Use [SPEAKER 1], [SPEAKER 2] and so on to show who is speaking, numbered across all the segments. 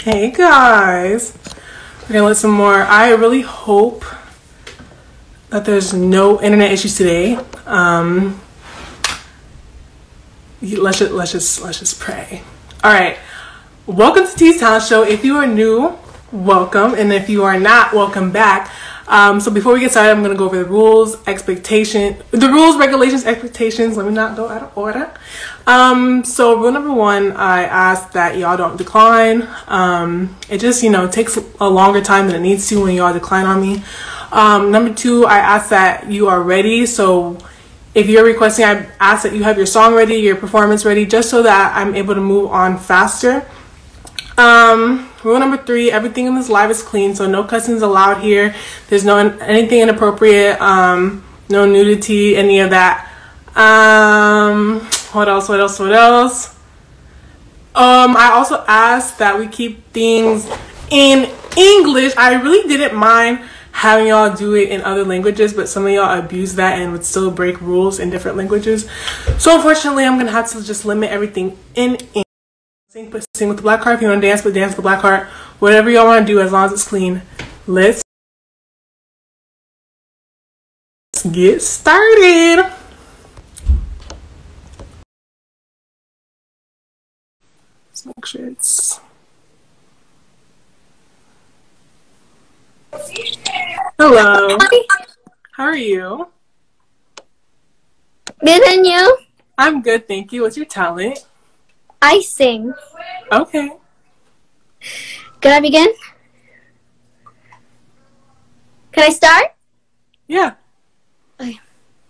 [SPEAKER 1] Hey guys, we're gonna let some more. I really hope that there's no internet issues today. Let's just pray. All right, welcome to T's Talent Show. If you are new, welcome, and if you are not, welcome back. So before we get started, I'm gonna go over the rules, regulations, expectations. Let me not go out of order. So rule number one, I ask that y'all don't decline. It just, takes a longer time than it needs to when y'all decline on me. Number two, I ask that you are ready. So if you're requesting, I ask that you have your song ready, your performance ready, just so that I'm able to move on faster. Rule number three, everything in this live is clean, so no cussing's allowed here. There's anything inappropriate, no nudity, any of that. What else? I also ask that we keep things in English. I really didn't mind having y'all do it in other languages, but some of y'all abuse that and would still break rules in different languages. So unfortunately, I'm gonna have to just limit everything in English. Sing with the black heart. If you want to dance, but dance with the black heart. Whatever y'all want to do, as long as it's clean. Let's get started. Let's make sure it's... Hello.
[SPEAKER 2] Hi.
[SPEAKER 1] How are you?
[SPEAKER 2] Good, and you?
[SPEAKER 1] I'm good, thank you. What's your talent?
[SPEAKER 2] I sing.
[SPEAKER 1] Okay.
[SPEAKER 2] Can I begin? Can I start?
[SPEAKER 1] Yeah.
[SPEAKER 2] Okay.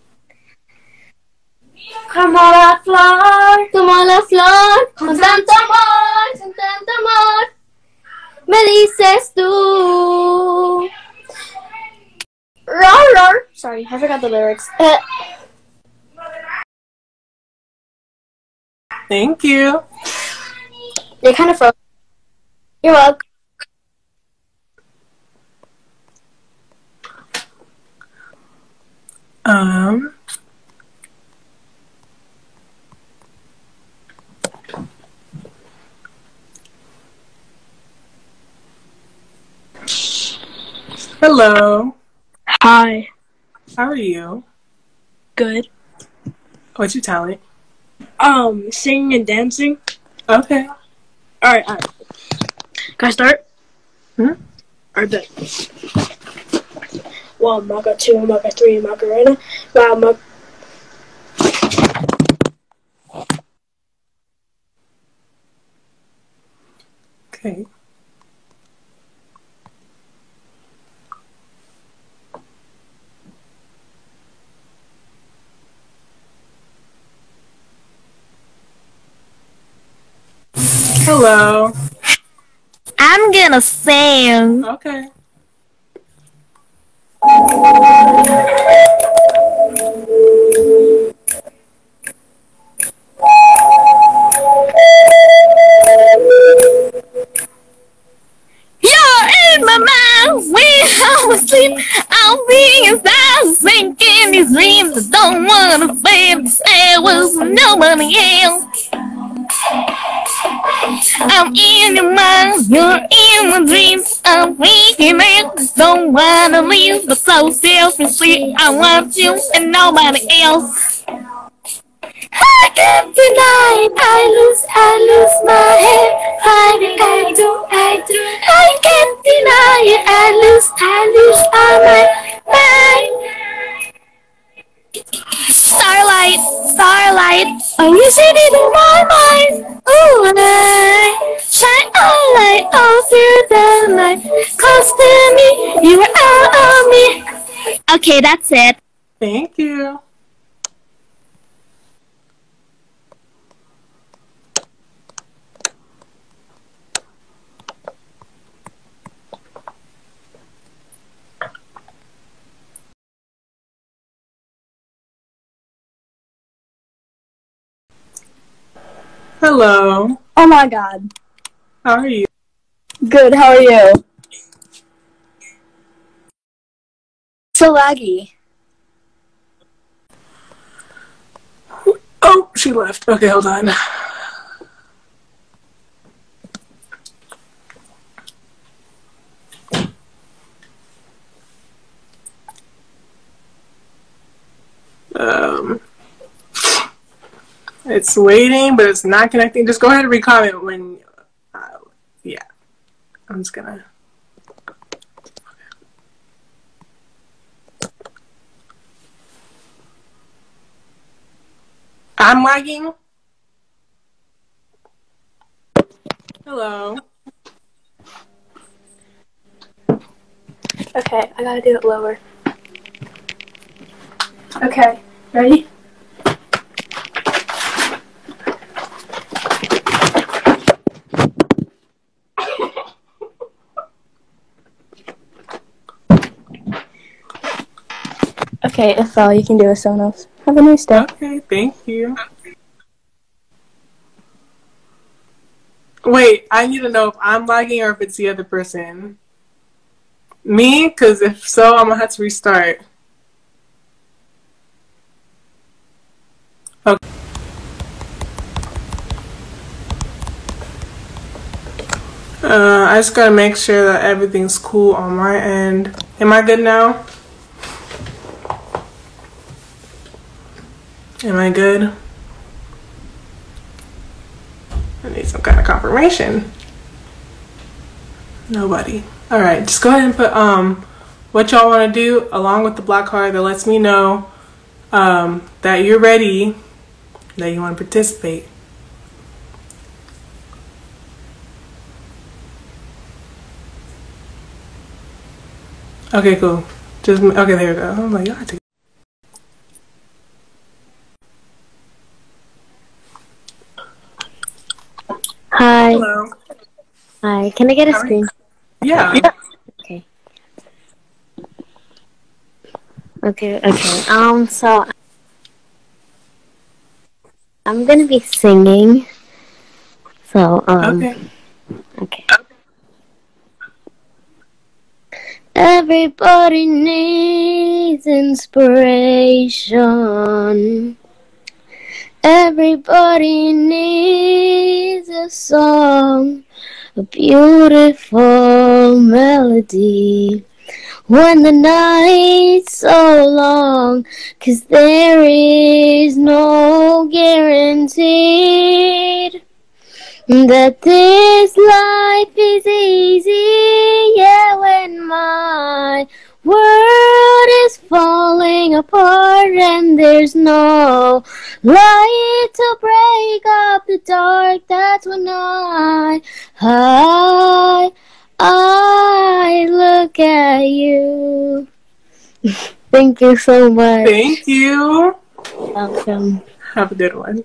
[SPEAKER 2] Como la flor, con tanto amor, me dices tú. Roar, roar. Sorry, I forgot the lyrics.
[SPEAKER 1] Thank you.
[SPEAKER 2] They kind of froze. You're welcome.
[SPEAKER 1] Hello.
[SPEAKER 3] Hi.
[SPEAKER 1] How are you?
[SPEAKER 3] Good.
[SPEAKER 1] What's your talent?
[SPEAKER 3] Singing and dancing.
[SPEAKER 1] Okay.
[SPEAKER 3] Alright. Can I start?
[SPEAKER 1] Mm-hmm.
[SPEAKER 3] Alright, bet. 1, Maca 2, Maca 3, Macarena. Wow,
[SPEAKER 1] Okay. Hello.
[SPEAKER 2] I'm gonna sing.
[SPEAKER 1] Okay.
[SPEAKER 2] You're in my mind when I was asleep. I'll be inside sinking these dreams. I don't wanna feel the same with nobody else. I'm in your mind, you're in my dreams. I'm waking up, don't wanna leave, but so selfishly I want you and nobody else. I can't deny it, I lose my head. Fighting, I can't deny it, I lose all my mind. Starlight, I wish it in my mind. Ooh, and I shine a light all through the night. Close to me, you are all of me. Okay, that's it.
[SPEAKER 1] Thank you. Hello.
[SPEAKER 3] Oh my god.
[SPEAKER 1] How are you?
[SPEAKER 3] Good, how are you? So laggy.
[SPEAKER 1] Oh, she left. Okay, hold on. Um, it's waiting, but it's not connecting. Just go ahead and recomment when. Yeah, I'm just gonna. I'm lagging. Hello.
[SPEAKER 3] Okay, I gotta do it lower. Okay, ready? Okay, if all you can do is someone else. Have a nice day.
[SPEAKER 1] Okay, thank you. Wait, I need to know if I'm lagging or if it's the other person. Me? Because if so, I'm gonna have to restart. Okay. I just gotta make sure that everything's cool on my end. Am I good now? Am I good? I need some kind of confirmation. Nobody. Alright, just go ahead and put what y'all want to do along with the black card that lets me know that you're ready, that you want to participate. Okay, cool. Just okay, there we go. I'm like, y'all take.
[SPEAKER 4] Hi.
[SPEAKER 1] Hello.
[SPEAKER 4] Hi. Can I get a screen?
[SPEAKER 1] Yeah.
[SPEAKER 4] Okay. Okay. So I'm gonna be singing. So
[SPEAKER 1] Okay.
[SPEAKER 4] Okay. Everybody needs inspiration. Everybody needs a song, a beautiful melody. When the night's so long, 'cause there is no guaranteed that this life is easy. Yeah, when my world is falling apart and there's no light to break up the dark, that's when I look at you. Thank you so much.
[SPEAKER 1] Thank you.
[SPEAKER 4] Welcome.
[SPEAKER 1] Have a good one.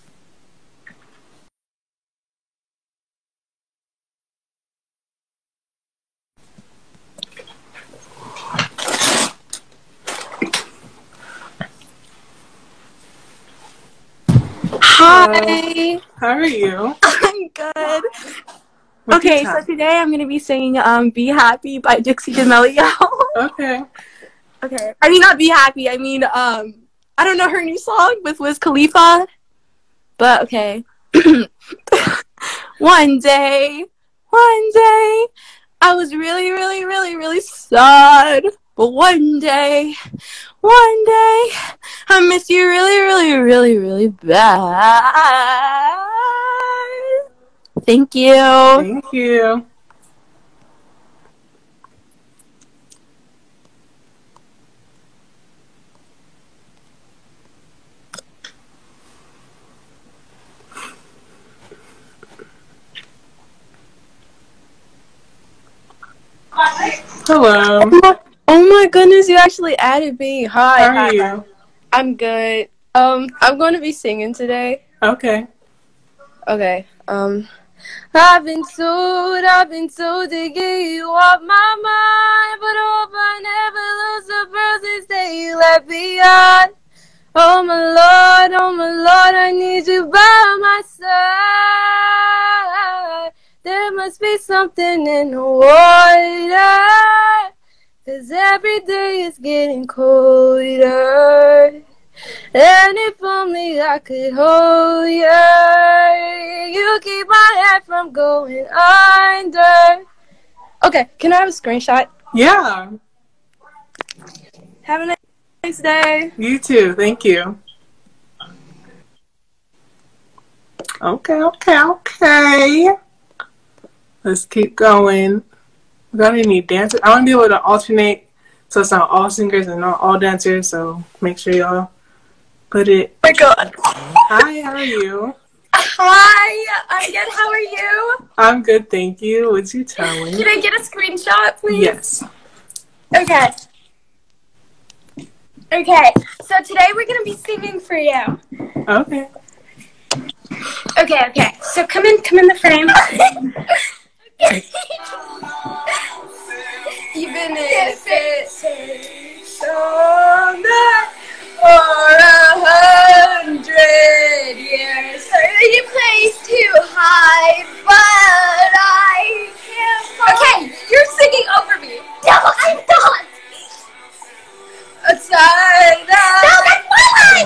[SPEAKER 5] Hi,
[SPEAKER 1] How are you?
[SPEAKER 5] I'm good.
[SPEAKER 1] What's your
[SPEAKER 5] Okay, so
[SPEAKER 1] time?
[SPEAKER 5] today I'm gonna be singing "Be Happy" by Dixie D'Amelio.
[SPEAKER 1] Okay.
[SPEAKER 5] Okay, I mean not "Be Happy." I mean I don't know her new song with Wiz Khalifa, but okay. One day, I was really, really, really, really sad. But one day, I miss you really, really, really, really bad. Thank you.
[SPEAKER 1] Thank you. Hello.
[SPEAKER 5] Oh my goodness, you actually added me. Hi.
[SPEAKER 1] How are you?
[SPEAKER 5] I'm good. I'm going to be singing today.
[SPEAKER 1] Okay.
[SPEAKER 5] Okay. I've been told to get you off my mind, but hope I never lose the persons that you left behind. Oh my Lord, I need you by my side. There must be something in the water, 'cause every day is getting colder. And if only I could hold you, you keep my head from going under. Okay, can I have a screenshot?
[SPEAKER 1] Yeah.
[SPEAKER 5] Haven't I? nice day.
[SPEAKER 1] You too. Thank you. Okay. Let's keep going. We got any dancers? I want to be able to alternate so it's not all singers and not all dancers. So make sure y'all put it.
[SPEAKER 5] Oh my god.
[SPEAKER 1] Hi, how are you?
[SPEAKER 5] Hi, I'm good. How are you?
[SPEAKER 1] I'm good, thank you. What's you telling?
[SPEAKER 5] Can I get a screenshot, please?
[SPEAKER 1] Yes.
[SPEAKER 5] Okay. So today we're gonna be singing for you.
[SPEAKER 1] Okay.
[SPEAKER 5] Okay. So come in the frame. Even if it takes all night or 100 years. You place too high, but I can't. Okay, you're singing over me. No, I'm not. Outside. No, that's my line.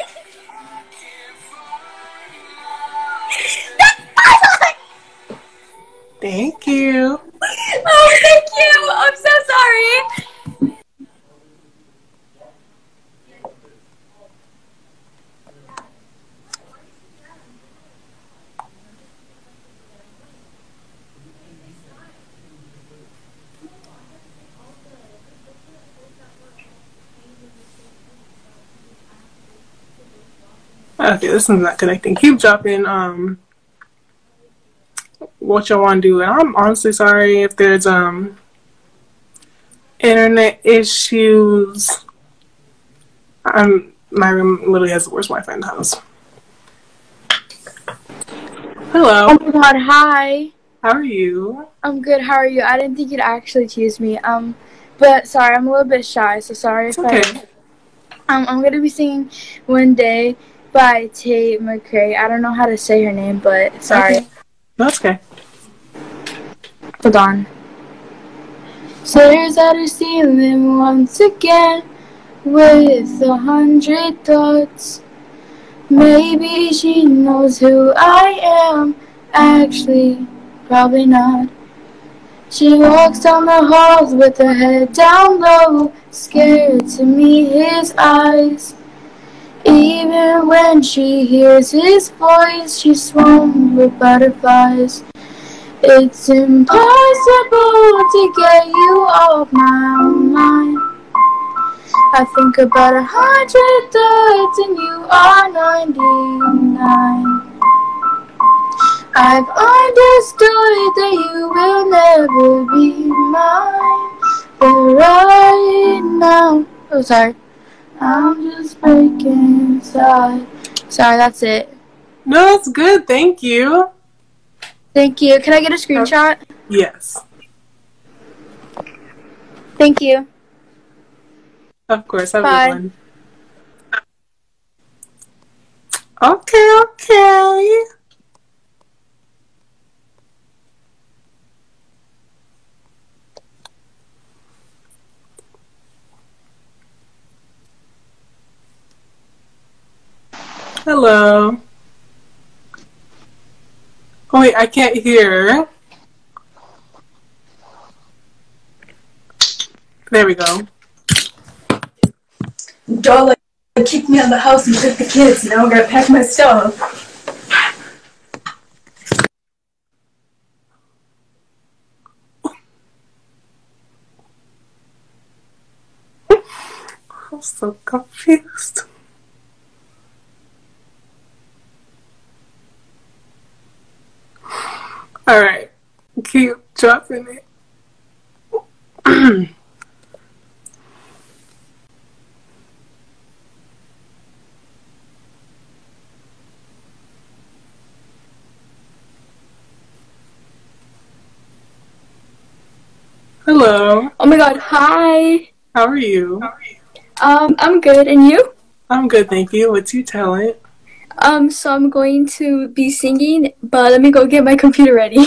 [SPEAKER 5] That's my line.
[SPEAKER 1] Thank you.
[SPEAKER 5] Oh, thank you. I'm so sorry.
[SPEAKER 1] Okay, this one's not connecting. Keep dropping what y'all want to do, and I'm honestly sorry if there's internet issues. My room literally has the worst Wi-Fi in the house. Hello.
[SPEAKER 4] Oh my god, hi.
[SPEAKER 1] How are you?
[SPEAKER 4] I'm good, how are you? I didn't think you'd actually choose me. But sorry, I'm a little bit shy, so sorry if
[SPEAKER 1] Okay.
[SPEAKER 4] I'm gonna be singing One Day by Tate McRae. I don't know how to say her name, but sorry.
[SPEAKER 1] Okay. That's okay.
[SPEAKER 4] Hold on. Stares at her ceiling once again with 100 thoughts. Maybe she knows who I am. Actually, probably not. She walks down the halls with her head down low, scared to meet his eyes. Even when she hears his voice, she's swarmed with butterflies. It's impossible to get you off my mind. I think about 100 thoughts and you are 99. I've understood that you will never be mine. But right now, oh sorry, I'm just breaking inside. Sorry, that's it.
[SPEAKER 1] No, that's good. Thank you.
[SPEAKER 4] Thank you. Can I get a screenshot?
[SPEAKER 1] Yes.
[SPEAKER 4] Thank you.
[SPEAKER 1] Of course. Have
[SPEAKER 4] Bye.
[SPEAKER 1] a good one. Okay. Hello. Oh wait, I can't hear. There we go.
[SPEAKER 6] Darla kicked me out of the house and took the kids. Now I gotta pack my stuff.
[SPEAKER 1] I'm so confused. Alright. Keep dropping it. Hello.
[SPEAKER 4] Oh my god, hi.
[SPEAKER 1] How are you?
[SPEAKER 4] I'm good, and you?
[SPEAKER 1] I'm good, thank you. What's your talent?
[SPEAKER 4] So I'm going to be singing, but let me go get my computer ready.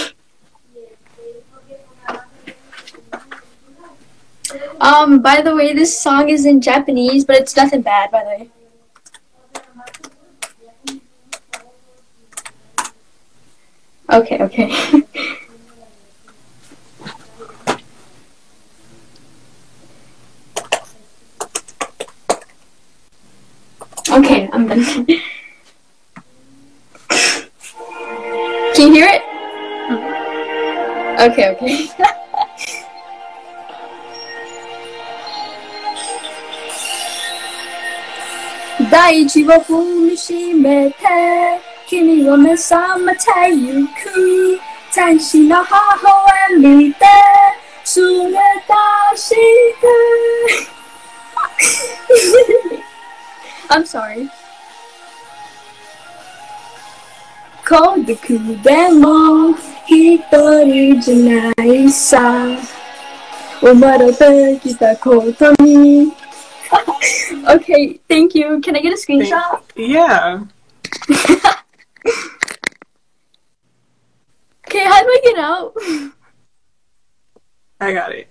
[SPEAKER 4] By the way, this song is in Japanese, but it's nothing bad, by the way. Okay. Okay, I'm done. Can you hear it? Okay. Daiichi wo fumishimete Kimi wo mesamatte yuku Tenshi no haho e mite Tsunetashite I'm sorry. Kogaku demo hitori janai sa Umarate kita koto ni. Okay, thank you. Can I get a screenshot?
[SPEAKER 1] Yeah.
[SPEAKER 4] Okay, how do I get out?
[SPEAKER 1] I got it.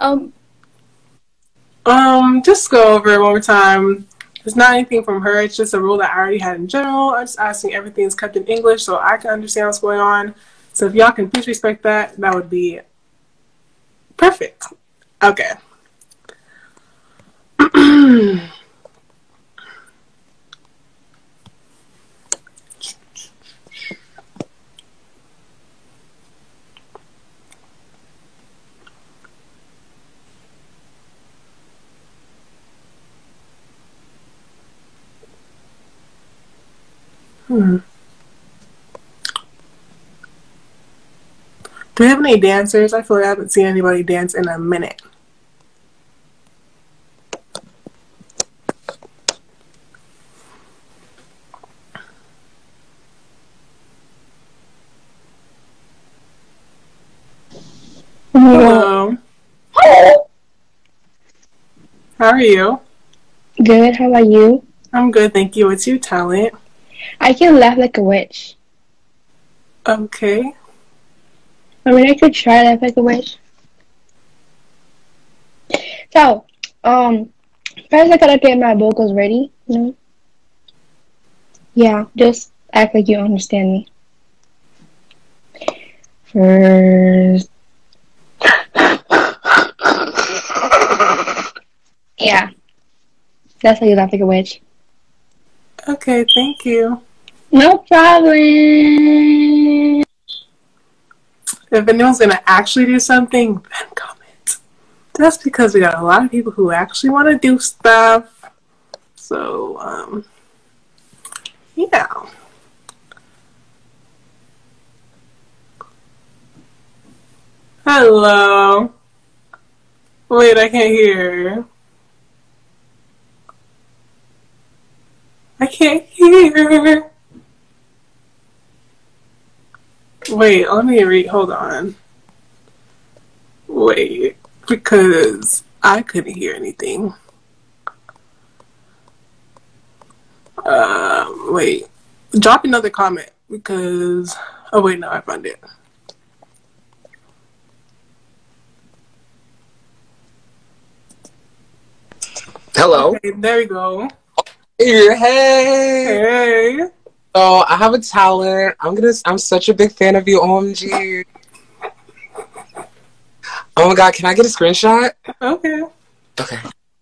[SPEAKER 4] Um,
[SPEAKER 1] Just go over it one more time. It's not anything from her. It's just a rule that I already had in general. I'm just asking everything's kept in English so I can understand what's going on. So if y'all can please respect that, that would be perfect. Okay. Do we have any dancers? I feel like I haven't seen anybody dance in a minute. Hello. How are you?
[SPEAKER 3] Good, how about you?
[SPEAKER 1] I'm good, thank you. What's your talent?
[SPEAKER 3] I can laugh like a witch.
[SPEAKER 1] Okay.
[SPEAKER 3] I mean, I could try to laugh like a witch. So, first I gotta get my vocals ready, you know? Yeah, just act like you understand me. First. Yeah. That's how you laugh like a witch.
[SPEAKER 1] Okay, thank you.
[SPEAKER 3] No problem.
[SPEAKER 1] If anyone's gonna actually do something, then comment. That's because we got a lot of people who actually want to do stuff. So, yeah. Hello. Wait, I can't hear. I can't hear. Wait, let me read. Hold on. Wait, because I couldn't hear anything. Wait. Drop another comment because. Oh, wait, no, I found it.
[SPEAKER 7] Hello.
[SPEAKER 1] Okay, there we go.
[SPEAKER 7] Hey.
[SPEAKER 1] Hey.
[SPEAKER 7] So I have a talent. I'm such a big fan of you, OMG. Oh my god, can I get a screenshot?
[SPEAKER 1] Okay.
[SPEAKER 7] Okay.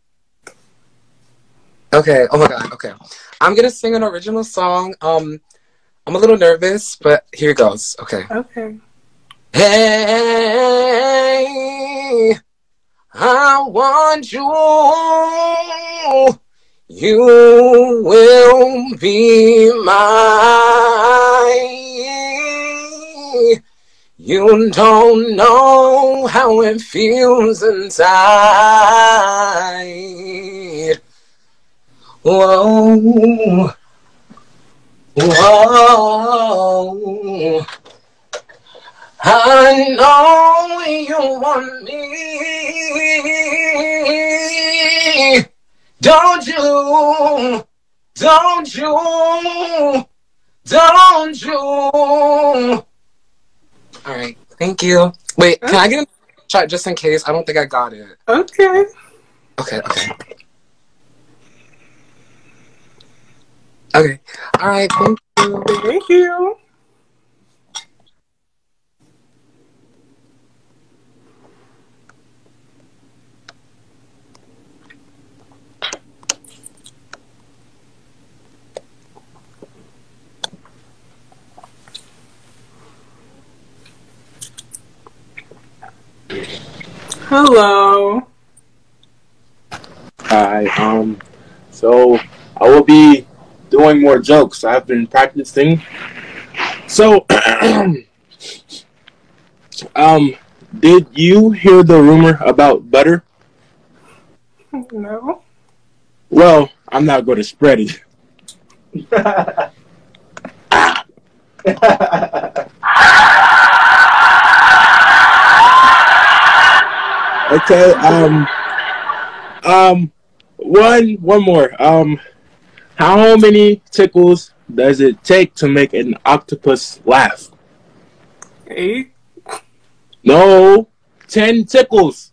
[SPEAKER 7] Okay, oh my god, okay. I'm gonna sing an original song. I'm a little nervous, but here it goes. Okay.
[SPEAKER 1] Okay.
[SPEAKER 7] Hey, I want you. You will be mine. You don't know how it feels inside. Whoa. Whoa. I know you want me. Don't you? Don't you? Don't you? All right, thank you. Wait, can I get a shot just in case? I don't think I got it.
[SPEAKER 1] Okay.
[SPEAKER 7] Okay, okay. Okay. All right, thank you.
[SPEAKER 1] Thank you. Hello.
[SPEAKER 8] Hi. So I will be doing more jokes. I've been practicing. So, did you hear the rumor about butter?
[SPEAKER 1] No.
[SPEAKER 8] Well, I'm not going to spread it. Okay. One more. How many tickles does it take to make an octopus laugh?
[SPEAKER 1] 8.
[SPEAKER 8] No, 10 tickles.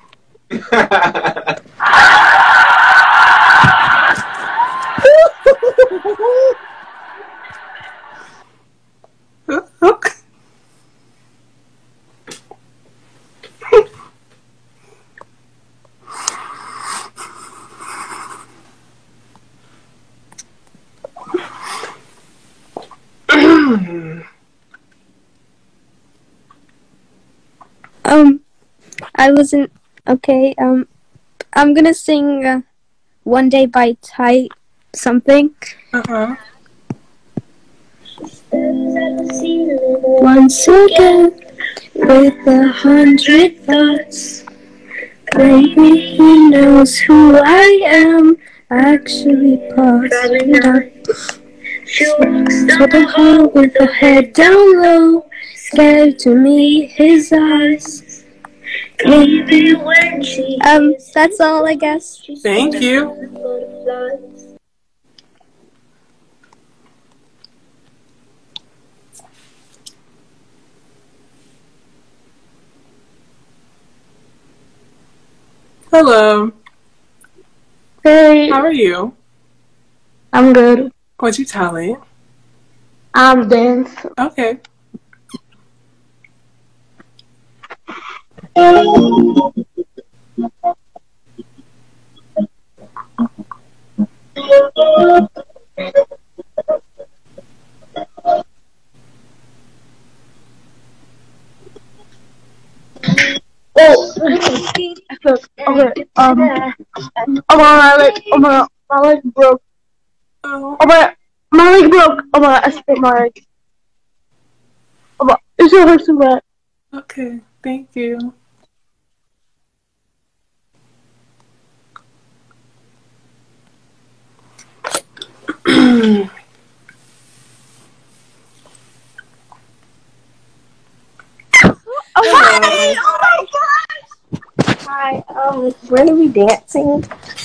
[SPEAKER 1] Okay.
[SPEAKER 5] I wasn't okay. I'm gonna sing "One Day" by Ty something. Once again, with 100 thoughts, maybe he knows who I am. Actually, possibly not. She walks down the hall with her head down low, scared to meet his eyes. Maybe when she that's all, I guess.
[SPEAKER 1] Thank you. Hello.
[SPEAKER 3] Hey,
[SPEAKER 1] How are you?
[SPEAKER 3] I'm good.
[SPEAKER 1] What's your talent?
[SPEAKER 3] I'm dance.
[SPEAKER 1] Okay.
[SPEAKER 3] Okay. My leg broke.
[SPEAKER 1] Oh.
[SPEAKER 3] My leg broke. I sprained my leg. It still hurts so bad.
[SPEAKER 1] Okay. Thank you.
[SPEAKER 9] Hi! Oh my gosh! Hi, we're gonna be dancing.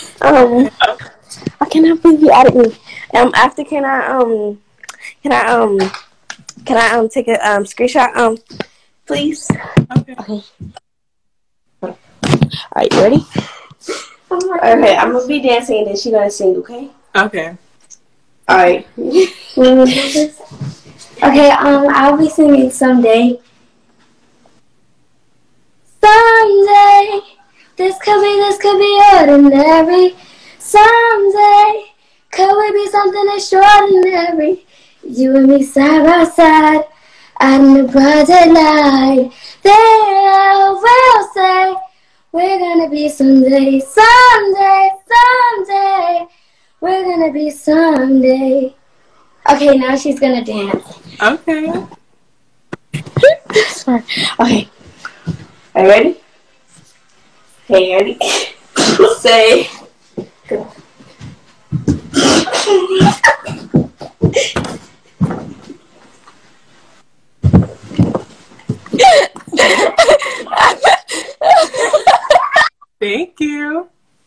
[SPEAKER 9] I cannot believe you added me. After can I take a screenshot please?
[SPEAKER 1] Okay.
[SPEAKER 9] Alright, you ready? Okay, I'm gonna be dancing and then she's gonna sing, okay?
[SPEAKER 1] Okay.
[SPEAKER 9] Alright. Okay, I'll be singing someday. Someday, this could be ordinary. Someday, could we be something extraordinary? You and me side by side, out in the broad daylight. Then I will say, we're gonna be someday, someday, someday. We're gonna be someday. Okay, now she's gonna dance.
[SPEAKER 1] Okay.
[SPEAKER 9] Sorry. Okay. Are you ready? Okay, you ready? Say.
[SPEAKER 1] Thank you.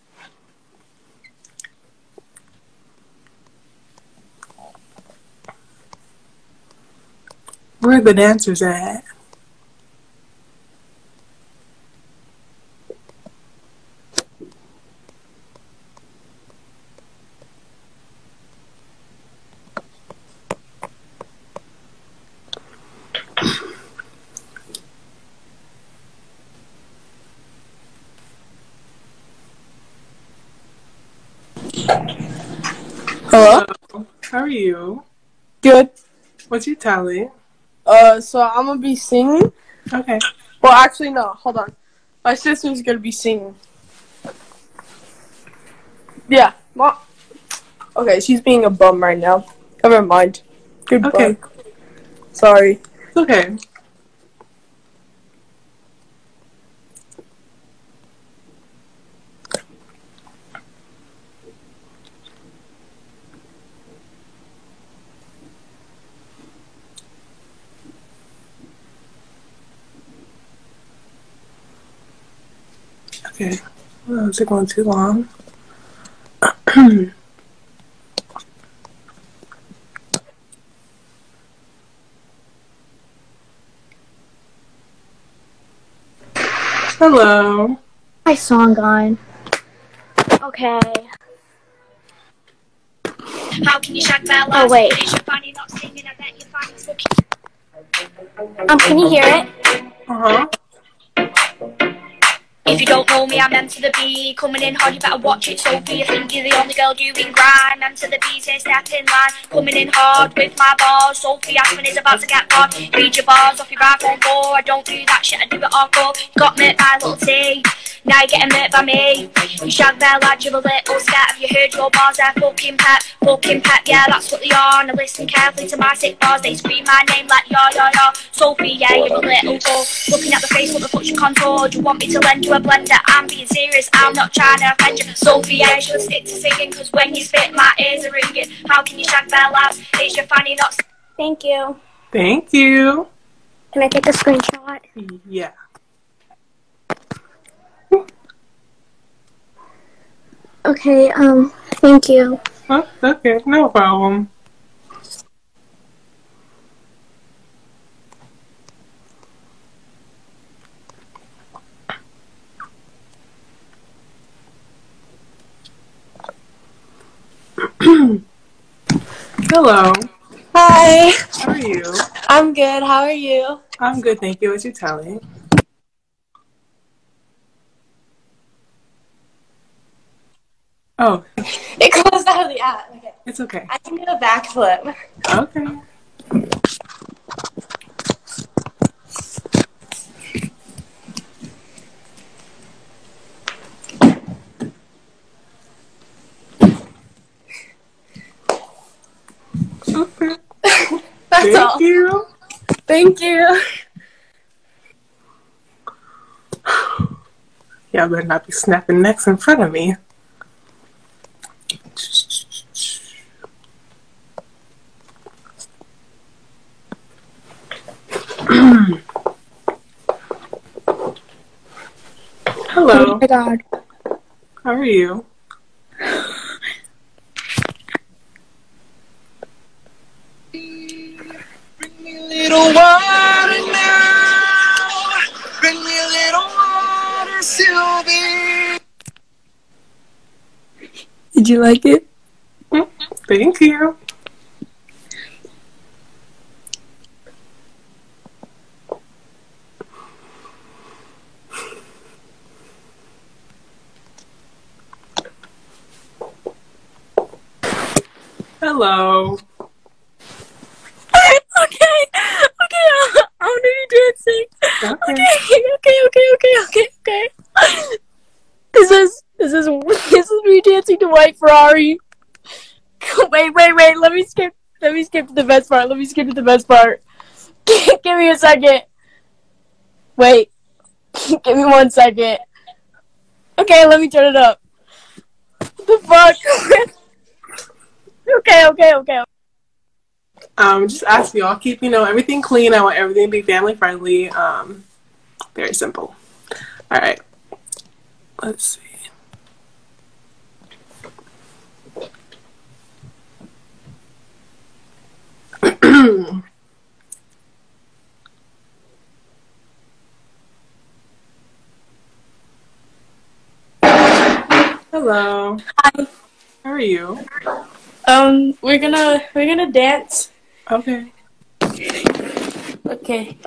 [SPEAKER 1] Where are the dancers at?
[SPEAKER 10] Hello?
[SPEAKER 1] How are you?
[SPEAKER 10] Good.
[SPEAKER 1] What's your talent?
[SPEAKER 10] So I'm gonna be singing.
[SPEAKER 1] Okay.
[SPEAKER 10] Well, actually, no. Hold on.
[SPEAKER 5] My sister's gonna be singing. Yeah, Mom. Okay, she's being a bum right now. Never mind. Goodbye.
[SPEAKER 1] Okay.
[SPEAKER 5] Sorry.
[SPEAKER 1] It's okay. Okay. Oh, is it going too long? Hello.
[SPEAKER 9] My song on. Okay.
[SPEAKER 2] How can you shag that
[SPEAKER 9] Oh, wait.
[SPEAKER 2] not singing, I bet you find it's
[SPEAKER 9] Can you hear it?
[SPEAKER 1] Uh-huh.
[SPEAKER 2] If you don't know me, I'm M to the B. Coming in hard, you better watch it, Sophie. I think you're the only girl doing grind. M to the B, say step in line. Coming in hard with my bars. Sophie Aspen is about to get bored. Read your bars off your iPhone 4. I don't do that shit, I do it all go. Got met by little T. Now you're getting met by me. You shag their lad, you're a little scat. Have you heard your bars? They're fucking pep, yeah, that's what they are. Now listen carefully to my sick bars. They scream my name like yo. Sophie, yeah, you're a little go. Looking at the face, what the fuck's your contour? Do you want me to lend you a blender? I'm being serious, I'm not trying to offend you. Sophie, yeah, you should stick to singing, cause when you spit, my ears are ringing. How can you shag their lads? It's your fanny not.
[SPEAKER 9] Thank you.
[SPEAKER 1] Thank you.
[SPEAKER 9] Can I take a screenshot?
[SPEAKER 1] Yeah.
[SPEAKER 9] Okay, thank you.
[SPEAKER 1] Oh, okay, no problem. Hello.
[SPEAKER 5] Hi.
[SPEAKER 1] How are you?
[SPEAKER 5] I'm good. How are you?
[SPEAKER 1] I'm good, thank you. What's your talent? Oh,
[SPEAKER 5] It closed out of the app. Okay.
[SPEAKER 1] it's okay.
[SPEAKER 5] I can do a backflip.
[SPEAKER 1] Okay. Okay.
[SPEAKER 5] That's
[SPEAKER 1] Thank
[SPEAKER 5] all.
[SPEAKER 1] you.
[SPEAKER 5] Thank you.
[SPEAKER 1] Y'all better not be snapping necks in front of me. Hello.
[SPEAKER 9] Oh my god.
[SPEAKER 1] How are you?
[SPEAKER 10] Little water now. Bring me a little water, Sylvie.
[SPEAKER 5] Did you like it?
[SPEAKER 1] Thank you. Hello.
[SPEAKER 5] Okay. I'm gonna be dancing.
[SPEAKER 1] Okay.
[SPEAKER 5] Okay. This is me dancing to White Ferrari. Wait. Let me skip to the best part. Give me a second. Wait. Give me 1 second. Okay, let me turn it up. What the fuck? Okay.
[SPEAKER 1] Just ask y'all, keep, everything clean. I want everything to be family friendly. Very simple. All right. Let's see. Hello.
[SPEAKER 5] Hi.
[SPEAKER 1] How are you?
[SPEAKER 5] We're gonna dance.
[SPEAKER 1] Okay.
[SPEAKER 5] Okay.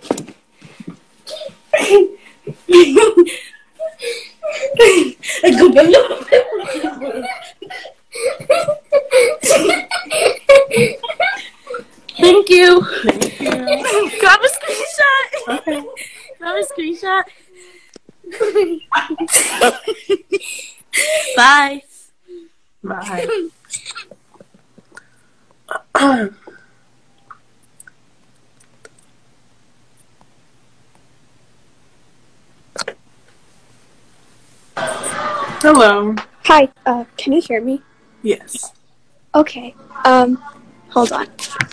[SPEAKER 5] Thank you.
[SPEAKER 1] Thank you.
[SPEAKER 5] Grab a screenshot.
[SPEAKER 1] Okay.
[SPEAKER 5] Grab a screenshot.
[SPEAKER 2] Bye.
[SPEAKER 1] Bye. Hello.
[SPEAKER 11] Hi, can you hear me?
[SPEAKER 1] Yes.
[SPEAKER 11] Okay, hold on.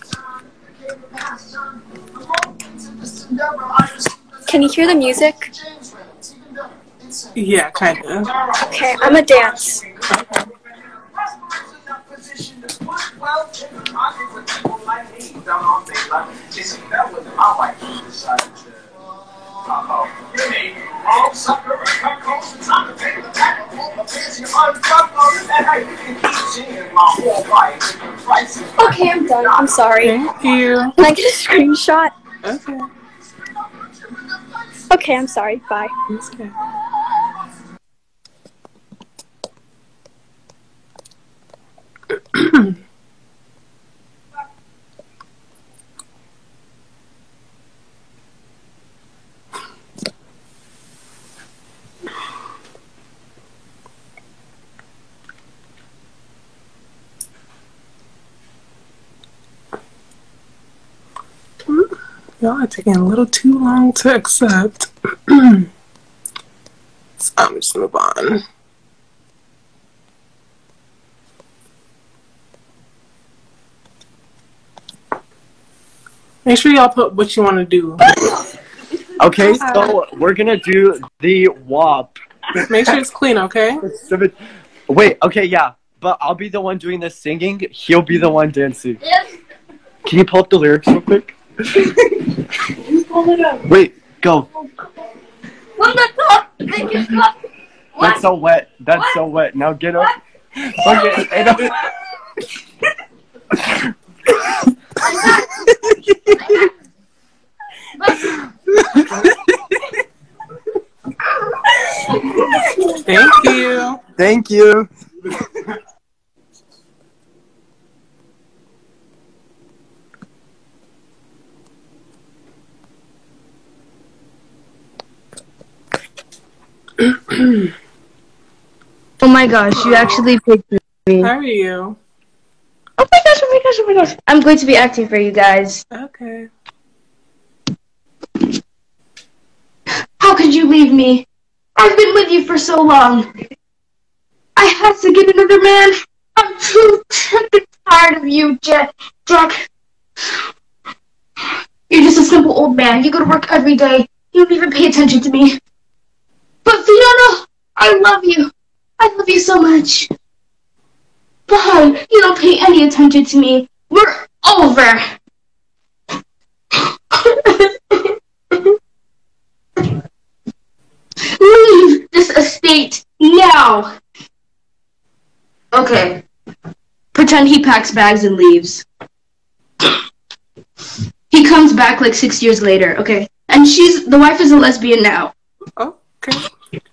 [SPEAKER 11] Can you hear the music?
[SPEAKER 1] Yeah, kind of.
[SPEAKER 11] Okay, I'm gonna dance. Okay, I'm done. I'm sorry.
[SPEAKER 1] Thank you.
[SPEAKER 11] Can I get a screenshot?
[SPEAKER 1] Okay.
[SPEAKER 11] Okay, I'm sorry. Bye.
[SPEAKER 1] It's okay. Y'all are taking a little too long to accept. So I'm just move on. Make sure y'all put what you want to do.
[SPEAKER 12] Okay, so we're gonna do the WAP.
[SPEAKER 1] Make sure it's clean, okay?
[SPEAKER 12] Wait, okay, yeah. But I'll be the one doing the singing. He'll be the one dancing. Can you pull up the lyrics real quick? Wait, go. That's so wet. That's so wet. Now get up. Okay, and
[SPEAKER 1] Thank you.
[SPEAKER 12] Thank you.
[SPEAKER 5] Oh my gosh, you actually picked me.
[SPEAKER 1] How are you?
[SPEAKER 5] Oh my gosh, oh my gosh, oh my gosh. I'm going to be acting for you guys.
[SPEAKER 1] Okay.
[SPEAKER 5] How could you leave me? I've been with you for so long. I had to get another man. I'm too tired of you, Jack. You're just a simple old man. You go to work every day. You don't even pay attention to me. But Fiona, I love you. I love you so much. But you don't pay any attention to me. We're over. Leave this estate now. Okay. Pretend he packs bags and leaves. He comes back like 6 years later, okay? And the wife is a lesbian now.
[SPEAKER 1] Oh, okay.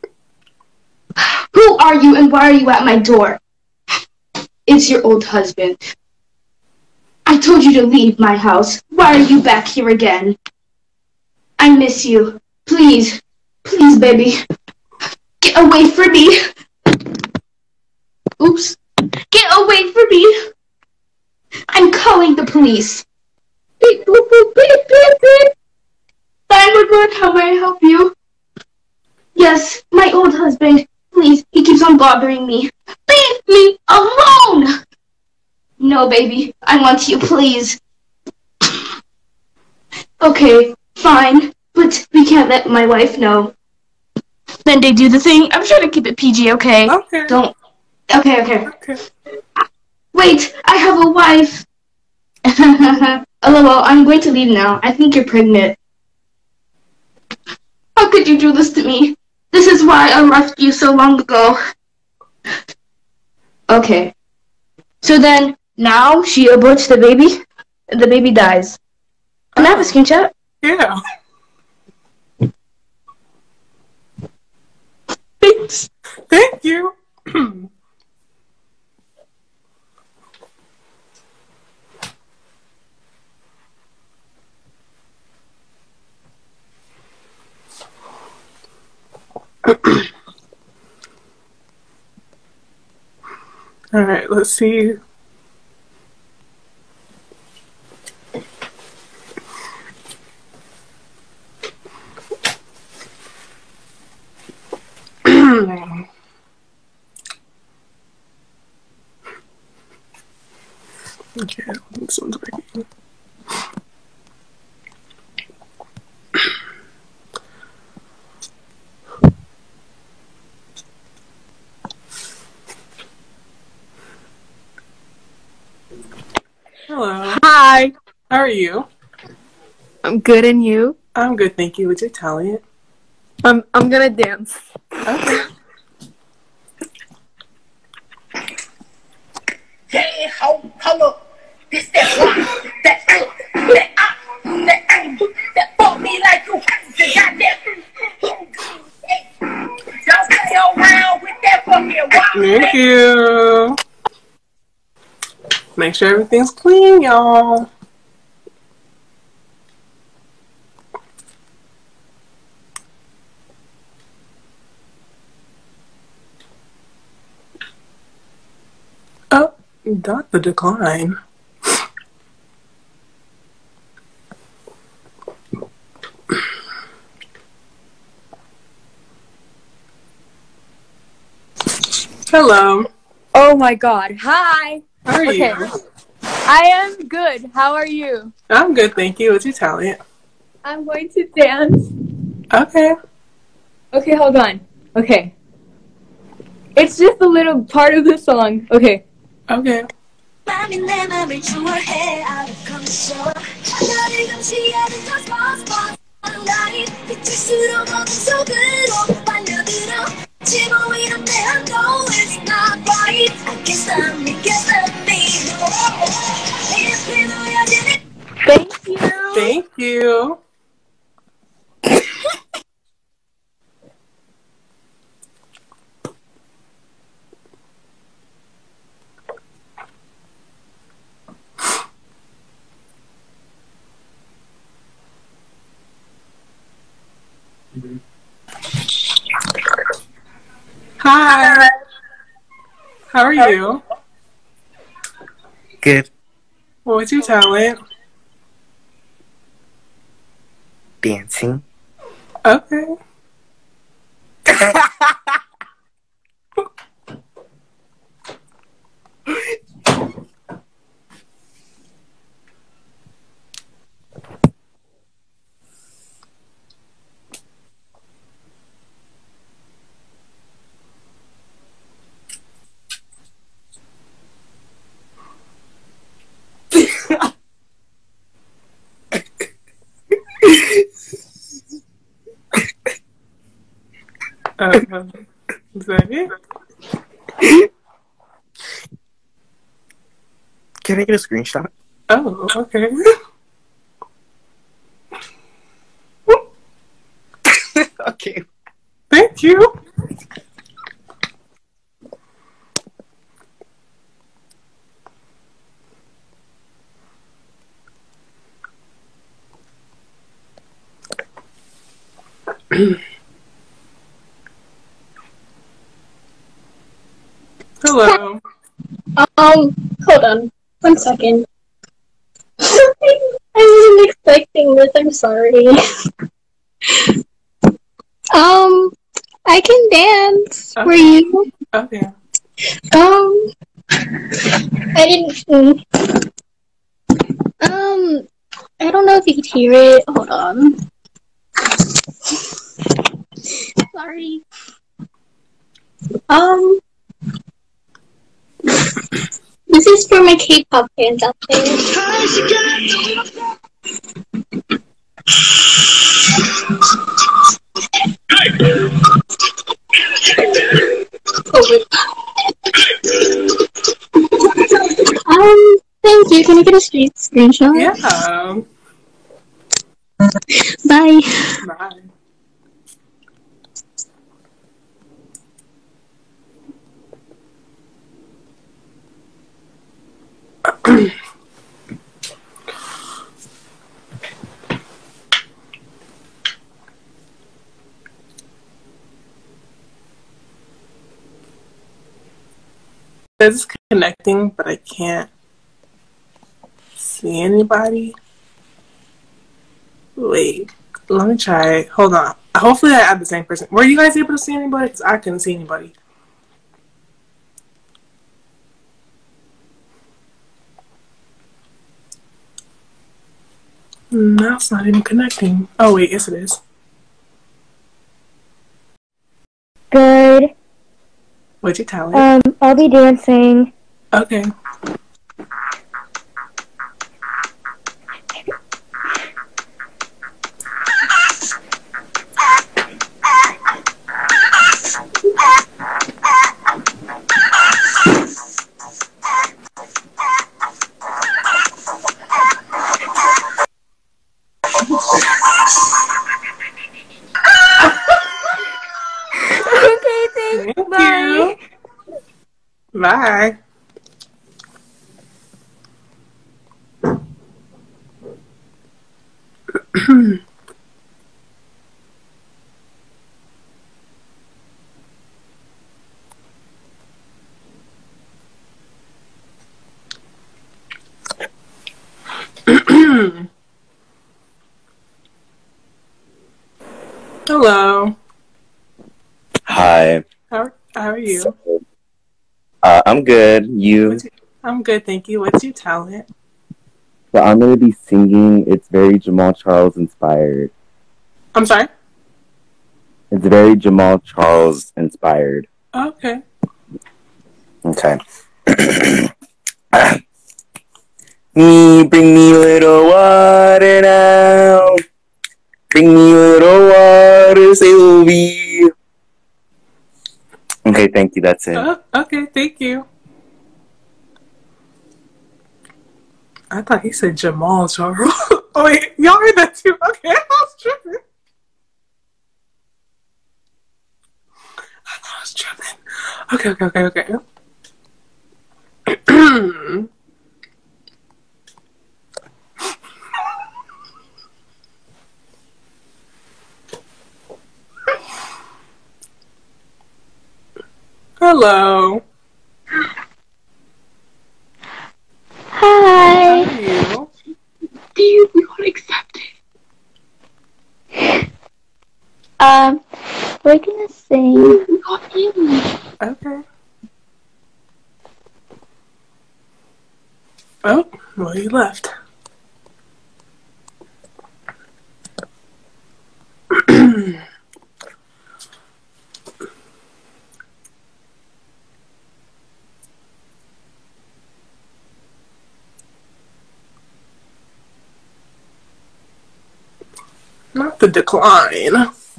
[SPEAKER 5] Who are you and why are you at my door? It's your old husband. I told you to leave my house. Why are you back here again? I miss you. Please, please, baby. Get away from me. Oops. Get away from me. I'm calling the police. Beep, boop, boop, beep, beep, beep. 911, how may I help you? Yes, my old husband. Please, he keeps on bothering me. Leave me alone! No, baby, I want you, please. Okay, fine, but we can't let my wife know. Then they do the thing. I'm trying to keep it PG, okay?
[SPEAKER 1] Okay.
[SPEAKER 5] Don't. Okay.
[SPEAKER 1] Okay.
[SPEAKER 5] Wait, I have a wife. LOL, I'm going to leave now. I think you're pregnant. How could you do this to me? This is why I left you so long ago. Okay. So then, now she aborts the baby, and the baby dies. Can I have a screenshot?
[SPEAKER 1] Yeah. Thanks. Thank you. All right, let's see. Okay, this one's working. Hello.
[SPEAKER 11] Hi.
[SPEAKER 1] How are you?
[SPEAKER 11] I'm good, and you?
[SPEAKER 1] I'm good, thank you. What's your talent?
[SPEAKER 11] I'm gonna dance.
[SPEAKER 1] Okay.
[SPEAKER 10] Hey, ho, this that rock, that that fuck me like you goddamn. Don't play around with that fucking rock.
[SPEAKER 1] Thank you. Make sure everything's clean, y'all. Oh, not the decline. Hello.
[SPEAKER 11] Oh my god. Hi.
[SPEAKER 1] How are
[SPEAKER 11] Okay.
[SPEAKER 1] you?
[SPEAKER 11] I am good. How are you?
[SPEAKER 1] I'm good, thank you. What's your talent?
[SPEAKER 11] I'm going to dance.
[SPEAKER 1] Okay.
[SPEAKER 11] Okay, hold on. Okay. It's just a little part of the song. Okay.
[SPEAKER 1] Okay.
[SPEAKER 11] Thank you.
[SPEAKER 1] Thank you. Hi. How are you?
[SPEAKER 13] Good.
[SPEAKER 1] What's your talent?
[SPEAKER 13] Dancing.
[SPEAKER 1] Okay. Is that it?
[SPEAKER 13] Can I get a screenshot?
[SPEAKER 1] Oh, okay.
[SPEAKER 13] Okay.
[SPEAKER 1] Thank you. Hello.
[SPEAKER 9] Hold on. 1 second. I wasn't expecting this. I'm sorry. I can dance.
[SPEAKER 1] Okay.
[SPEAKER 9] Were you?
[SPEAKER 1] Okay.
[SPEAKER 9] I didn't. I don't know if you could hear it. Hold on. Sorry. This is for my K-pop fans out there. Oh, wait. Thank you. Can I get a screenshot?
[SPEAKER 1] Yeah.
[SPEAKER 9] Bye.
[SPEAKER 1] Bye. says it's connecting, but I can't see anybody. Wait, let me try. Hold on. Hopefully I add the same person. Were you guys able to see anybody? Because I couldn't see anybody. No, it's not even connecting. Oh wait, yes it is.
[SPEAKER 2] Good.
[SPEAKER 1] What'd you tell it?
[SPEAKER 2] I'll be dancing.
[SPEAKER 1] Okay.
[SPEAKER 2] Okay, thanks.
[SPEAKER 1] Thank
[SPEAKER 2] Bye.
[SPEAKER 1] you. Bye. Hello.
[SPEAKER 14] Hi.
[SPEAKER 1] How are you?
[SPEAKER 14] I'm good. You?
[SPEAKER 1] I'm good, thank you. What's your talent?
[SPEAKER 14] So I'm gonna be singing. It's very Jamal Charles inspired.
[SPEAKER 1] I'm sorry?
[SPEAKER 14] It's very Jamal Charles inspired.
[SPEAKER 1] Okay.
[SPEAKER 14] Okay. Bring me little water now. Bring me little water, Sylvie. Okay, thank you. That's it.
[SPEAKER 1] Okay, thank you. I thought he said Jamal Charles. Oh wait, y'all heard that too? Okay, I was tripping. I was tripping. Okay. Hello.
[SPEAKER 2] Hi.
[SPEAKER 1] How are you?
[SPEAKER 2] Do you not accept it? We're gonna sing.
[SPEAKER 1] Okay. Oh, well, you left. Not the decline.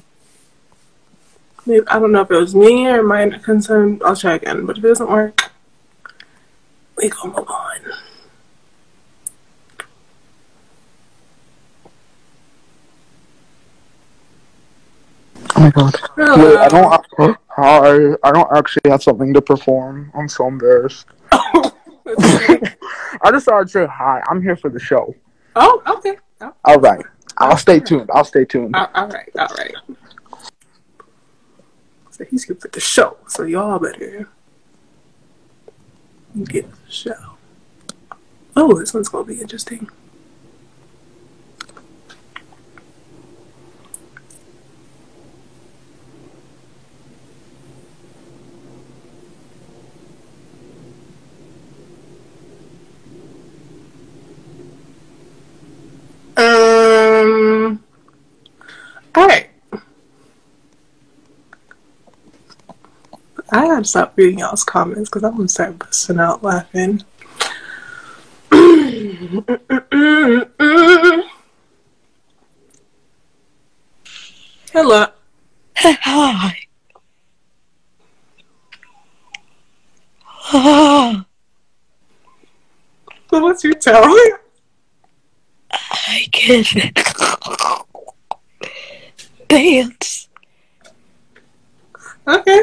[SPEAKER 1] Maybe, I don't know if it was me or my concern. I'll try again, but if it doesn't work, we gonna move on.
[SPEAKER 15] Oh my god.
[SPEAKER 1] Hello.
[SPEAKER 15] Wait, I don't actually have something to perform. I'm so embarrassed. I just thought I'd say hi. I'm here for the show.
[SPEAKER 1] Oh, okay.
[SPEAKER 15] All right. I'll stay tuned. All
[SPEAKER 1] right. So he's here for the show, so y'all better get the show. Oh, this one's gonna be interesting. Alright. I gotta stop reading y'all's comments because I'm gonna start busting out laughing. Hello.
[SPEAKER 16] Hi.
[SPEAKER 1] So what's your talent?
[SPEAKER 16] I can dance.
[SPEAKER 1] Okay.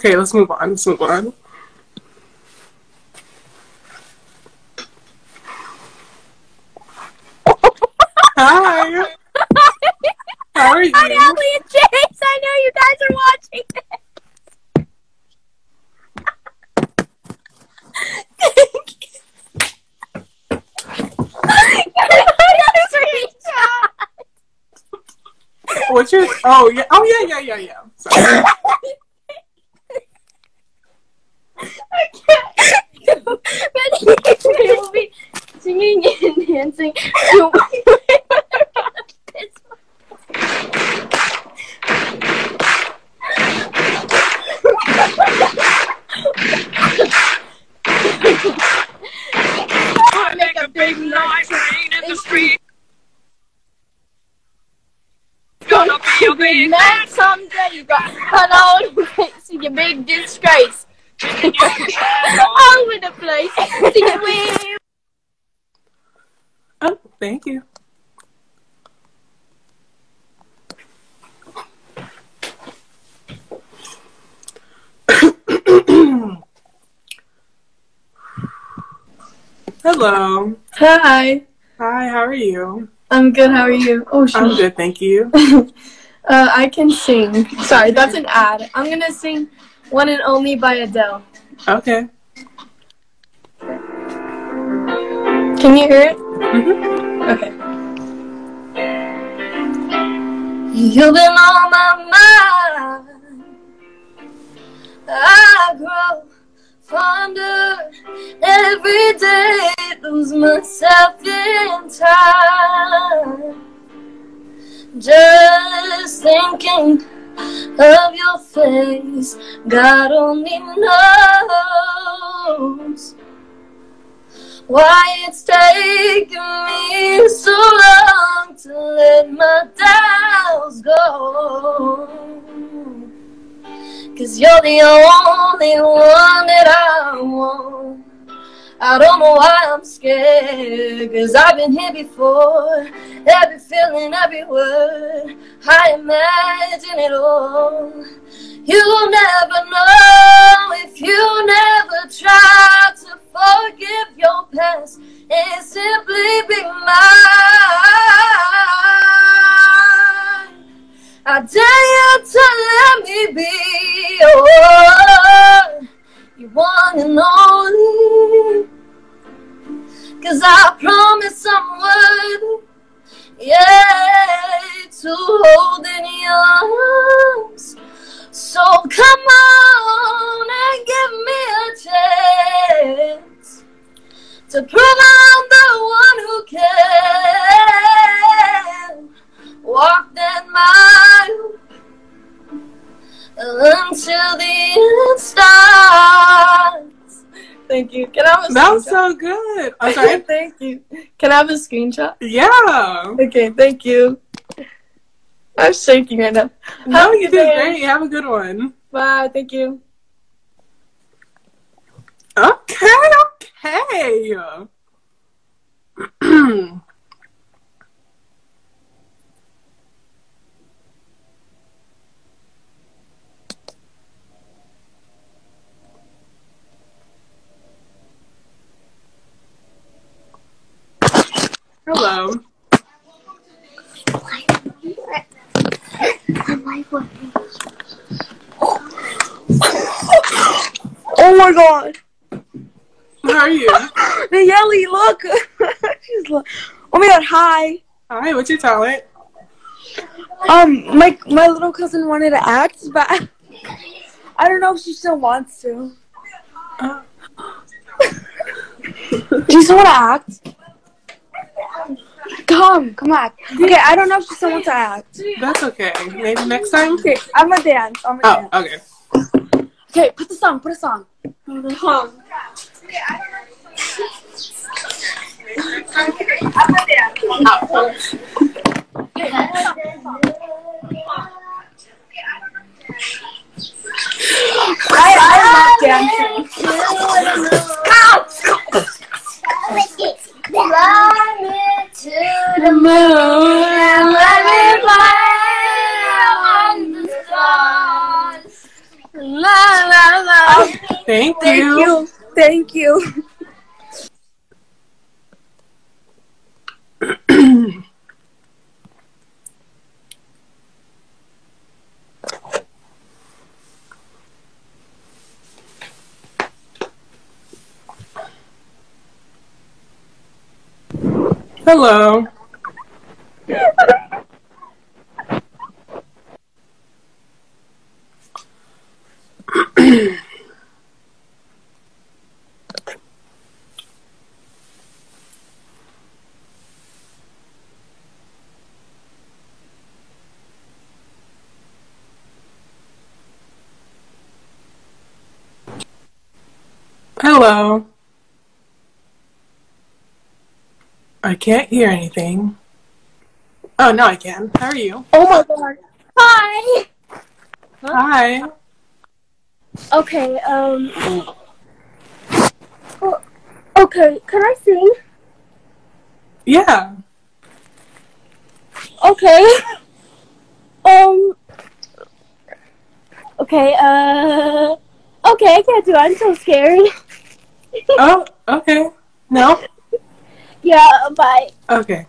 [SPEAKER 1] Okay, let's move on. Let's move on. Hi. How are you?
[SPEAKER 5] Hi, Ellie and James. I know you guys are watching this. Thank you.
[SPEAKER 1] What's your? Oh yeah. Oh yeah. Sorry.
[SPEAKER 5] I can't. We will be singing and dancing to I make a big noise in the street. Gonna be a big man someday. You got cut on your face in your big disgrace. All over the place. Sing it with.
[SPEAKER 1] Oh, thank you. Hello.
[SPEAKER 5] Hi.
[SPEAKER 1] Hi, how are you?
[SPEAKER 5] I'm good. How are you? Oh, shit.
[SPEAKER 1] I'm good, thank you.
[SPEAKER 5] I can sing. Sorry, that's an ad. I'm gonna sing One and Only by Adele.
[SPEAKER 1] Okay.
[SPEAKER 5] Can you hear it?
[SPEAKER 1] Mm-hmm.
[SPEAKER 5] Okay. You've been on my mind. I grow fonder every day. Lose myself in time. Just thinking of your face, God only knows why it's taking me so long to let my doubts go. 'Cause you're the only one that I want. I don't know why I'm scared, 'cause I've been here before. Every feeling, every word, I imagine it all. You'll never know if you never try to forgive your past and simply be mine. I dare you to let me be your one and only. 'Cause I promise I'm worthy, yeah, to hold in your arms. So come on and give me a chance to prove I'm the one who can walk that mile until the end starts. Thank you. Can I have a
[SPEAKER 1] That was
[SPEAKER 5] screenshot?
[SPEAKER 1] so good. I'm sorry.
[SPEAKER 5] Thank you. Can I have a screenshot?
[SPEAKER 1] Yeah.
[SPEAKER 5] Okay, thank you. I'm shaking right now.
[SPEAKER 1] No,
[SPEAKER 5] Have a
[SPEAKER 1] you
[SPEAKER 5] good
[SPEAKER 1] did
[SPEAKER 5] day.
[SPEAKER 1] great. Have a good one.
[SPEAKER 5] Bye. Thank you.
[SPEAKER 1] Okay. Hello.
[SPEAKER 16] Oh my god.
[SPEAKER 1] How are you?
[SPEAKER 16] Nayeli, look. She's like, oh my god, hi.
[SPEAKER 1] Hi, what's your talent?
[SPEAKER 16] My little cousin wanted to act, but I don't know if she still wants to. Do you still want to act? Come act. Okay, I don't know if she still wants to act.
[SPEAKER 1] That's okay. Maybe next time?
[SPEAKER 16] Okay, I'm gonna dance.
[SPEAKER 1] Oh, okay.
[SPEAKER 16] Okay, put a song. I love dancing.
[SPEAKER 9] Fly me to the moon and let me fly among the stars. La la
[SPEAKER 1] Thank
[SPEAKER 16] Thank
[SPEAKER 1] you.
[SPEAKER 16] you. Thank you.
[SPEAKER 1] Hello. Hello. I can't hear anything. Oh, now I can. How are you?
[SPEAKER 16] Oh my god. Hi.
[SPEAKER 1] Hi.
[SPEAKER 16] Okay, okay, can I sing?
[SPEAKER 1] Yeah.
[SPEAKER 16] Okay. Okay, okay, I can't do it. I'm so scared.
[SPEAKER 1] Oh, okay. No?
[SPEAKER 16] Yeah, bye.
[SPEAKER 1] Okay.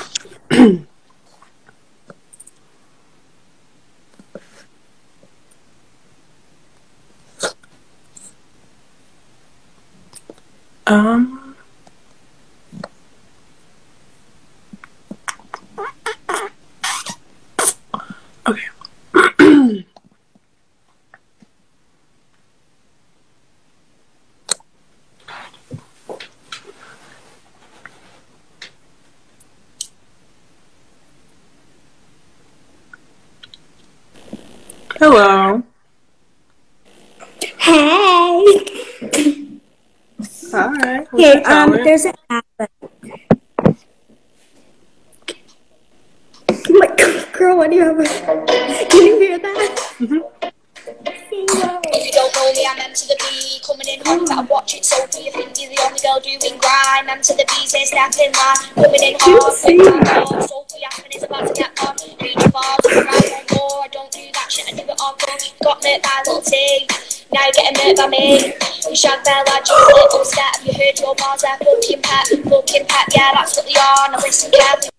[SPEAKER 1] Um. Okay. Hello.
[SPEAKER 9] Hey.
[SPEAKER 1] Hi. What's
[SPEAKER 9] Here,
[SPEAKER 1] your talent?
[SPEAKER 9] there's an app. Oh my god, girl, what do you have? Can you hear that?
[SPEAKER 10] If you don't know me, I'm M to the B, coming in hot, I watch it, so do you think you're the only girl doing grind? M to the B, say step in line, coming in hard, so for yapping is about to get on, reach far, to the right, one more, I don't do that shit, I do it on good, got murked by little T, now you're getting murked by me, you shag bear lad, you little step, you heard your bars there, fucking pet, yeah, that's what they are, now listen carefully.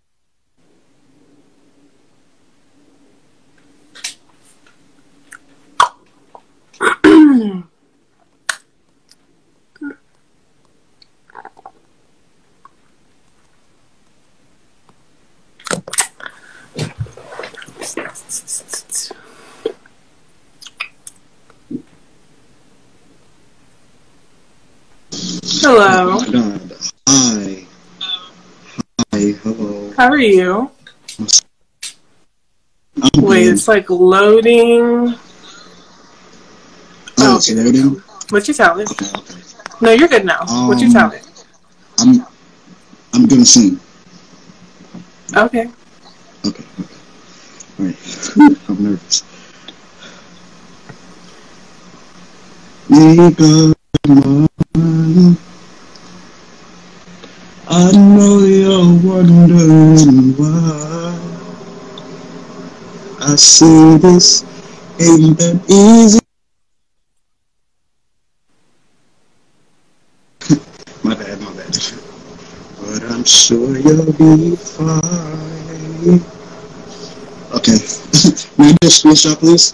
[SPEAKER 1] Hello.
[SPEAKER 17] Oh my god. Hi. Hi. Hello.
[SPEAKER 1] How are you?
[SPEAKER 17] I'm
[SPEAKER 1] Wait,
[SPEAKER 17] good.
[SPEAKER 1] it's like loading.
[SPEAKER 17] Oh, it's loading?
[SPEAKER 1] What's your talent?
[SPEAKER 17] Okay, okay.
[SPEAKER 1] No, you're good now. What's your talent?
[SPEAKER 17] I'm gonna sing.
[SPEAKER 1] Okay.
[SPEAKER 17] Okay, okay. Alright. I'm nervous. Make up your mind. I know you're wondering why I say this ain't that easy. My bad. But I'm sure you'll be fine. Okay. May I do a screenshot, please?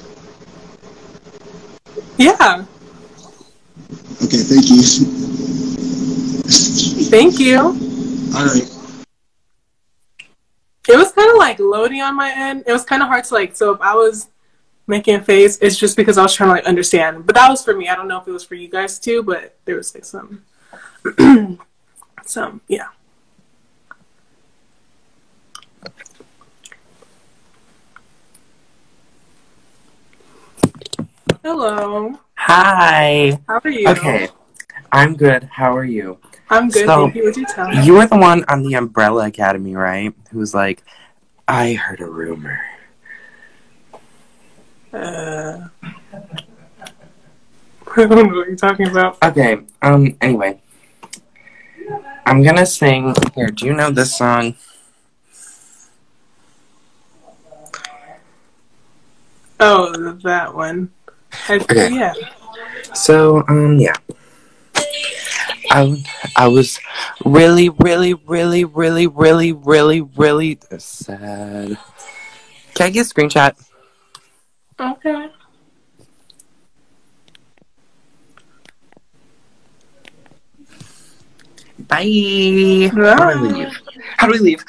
[SPEAKER 1] Yeah.
[SPEAKER 17] Okay, thank you.
[SPEAKER 1] Thank you.
[SPEAKER 17] Alright.
[SPEAKER 1] It was kind of like loading on my end. It was kind of hard to like, so if I was making a face, it's just because I was trying to like understand. But that was for me. I don't know if it was for you guys too, but there was like some, yeah. Hello.
[SPEAKER 13] Hi.
[SPEAKER 1] How are you?
[SPEAKER 13] Okay. I'm good. How are you?
[SPEAKER 1] I'm good.
[SPEAKER 13] So,
[SPEAKER 1] Thank you. What'd you tell me?
[SPEAKER 13] you were the one on the Umbrella Academy, right? Who was like, I heard a rumor.
[SPEAKER 1] I don't know what you're talking about.
[SPEAKER 13] Okay, anyway. I'm gonna sing. Here, do you know this song?
[SPEAKER 1] Oh, that one.
[SPEAKER 13] Okay.
[SPEAKER 1] Yeah.
[SPEAKER 13] So, yeah. I was really, really, really, really, really, really, really sad. Can I get a screenshot?
[SPEAKER 1] Okay.
[SPEAKER 13] Bye. How do I leave? How do we leave?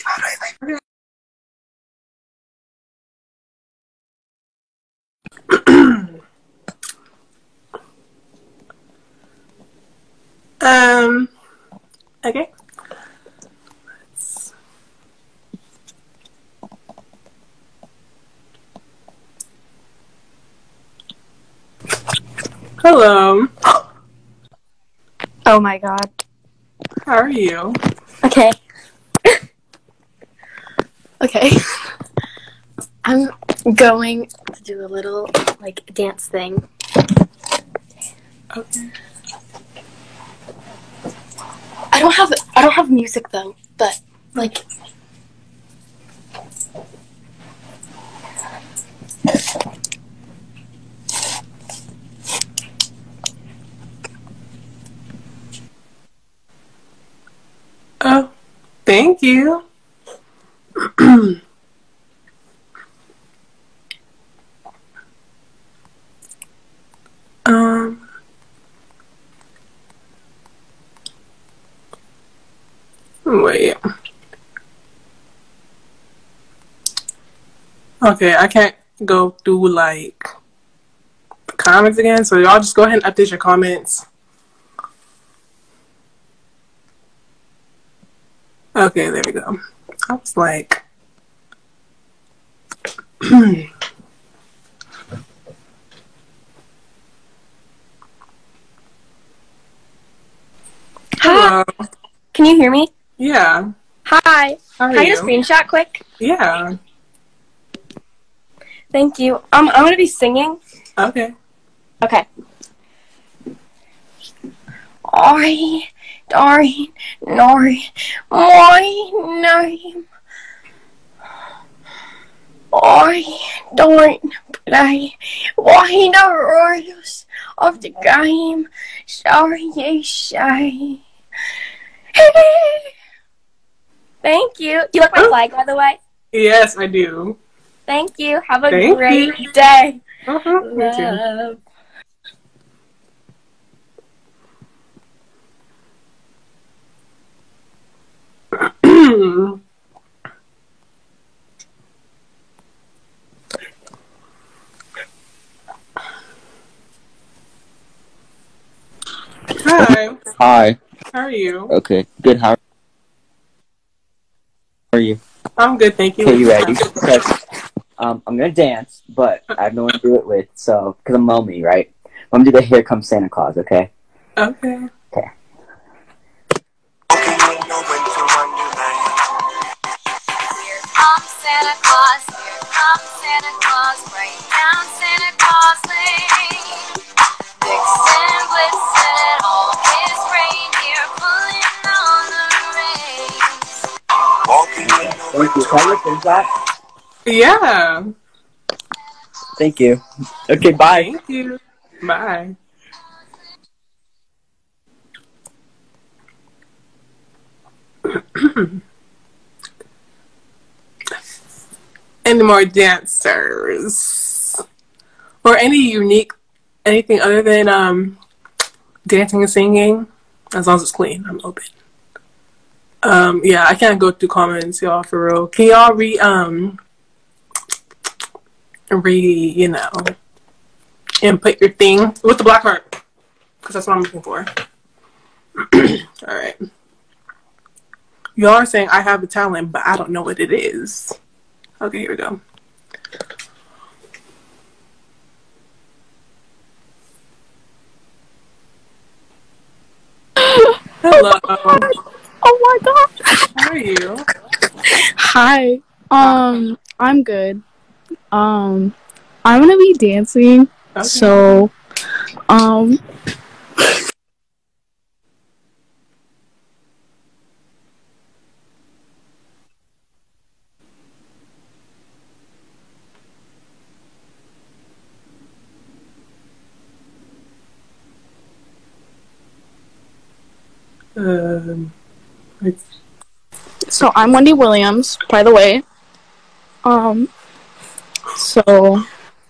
[SPEAKER 1] Okay. Hello.
[SPEAKER 18] Oh my god.
[SPEAKER 1] How are you?
[SPEAKER 18] Okay. Okay. I'm going to do a little like dance thing.
[SPEAKER 1] Okay.
[SPEAKER 18] I don't have music though, but like
[SPEAKER 1] Oh, thank you. Wait. Okay, I can't go through like the comments again, so y'all just go ahead and update your comments. Okay, there we go. I was like,
[SPEAKER 18] Hi. Can you hear me?
[SPEAKER 1] Yeah.
[SPEAKER 18] Hi.
[SPEAKER 1] How are
[SPEAKER 18] Can I get a
[SPEAKER 1] you?
[SPEAKER 18] screenshot quick?
[SPEAKER 1] Yeah.
[SPEAKER 18] Thank you. I'm gonna be singing.
[SPEAKER 1] Okay.
[SPEAKER 18] Okay. I, darling, Nori, my name. I don't play by the rules of the game. Sorry, you say. Thank you. You like my flag, by the way?
[SPEAKER 1] Yes, I do.
[SPEAKER 18] Thank you. Have a
[SPEAKER 1] Thank
[SPEAKER 18] great
[SPEAKER 1] you.
[SPEAKER 18] day.
[SPEAKER 1] Me too.
[SPEAKER 18] Love.
[SPEAKER 1] Hi.
[SPEAKER 14] Hi.
[SPEAKER 1] How are you?
[SPEAKER 14] Okay, good. How are you?
[SPEAKER 1] I'm good, thank you.
[SPEAKER 12] Okay, you ready? Because I'm gonna dance, but I have no one to do it with, so because I'm lonely, right? I'm gonna do the "Here Comes Santa Claus," okay?
[SPEAKER 1] Okay.
[SPEAKER 12] Okay.
[SPEAKER 10] Santa Claus, here comes Santa Claus, right down Santa Claus Lane. Vixen, Blitzen, all his reindeer pulling on the reins.
[SPEAKER 12] Thank you. Can I listen to that?
[SPEAKER 1] Yeah.
[SPEAKER 12] Thank you. Okay, bye.
[SPEAKER 1] Thank you. Bye. Any more dancers? Or any unique, anything other than dancing and singing? As long as it's clean, I'm open. Yeah, I can't go through comments, y'all, for real. Can y'all you know, input your thing with the black heart? Because that's what I'm looking for. Alright. Y'all are saying I have a talent, but I don't know what it is. Okay, here we go. Hello.
[SPEAKER 19] Oh my god.
[SPEAKER 1] How are you?
[SPEAKER 19] Hi. I'm good. I'm gonna be dancing.
[SPEAKER 1] Okay.
[SPEAKER 19] So
[SPEAKER 1] It's,
[SPEAKER 19] So I'm Wendy Williams, by the way. So,